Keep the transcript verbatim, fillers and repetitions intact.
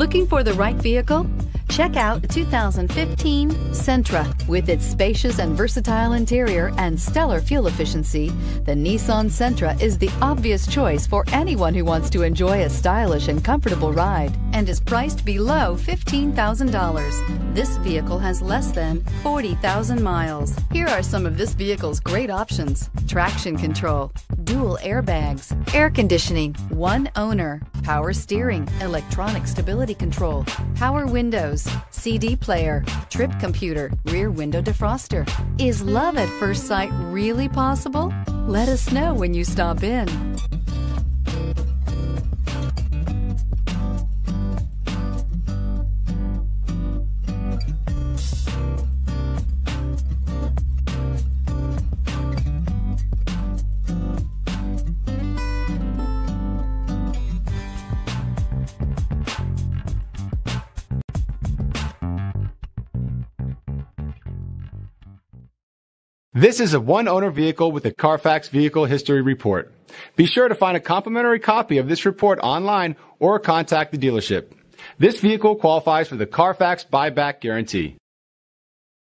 Looking for the right vehicle? Check out two thousand fifteen Sentra. With its spacious and versatile interior and stellar fuel efficiency, the Nissan Sentra is the obvious choice for anyone who wants to enjoy a stylish and comfortable ride and is priced below fifteen thousand dollars. This vehicle has less than forty thousand miles. Here are some of this vehicle's great options: traction control, dual airbags, air conditioning, one owner, power steering, electronic stability control, power windows, C D player, trip computer, rear window defroster. Is love at first sight really possible? Let us know when you stop in. This is a one-owner vehicle with a CARFAX Vehicle History Report. Be sure to find a complimentary copy of this report online or contact the dealership. This vehicle qualifies for the CARFAX Buyback Guarantee.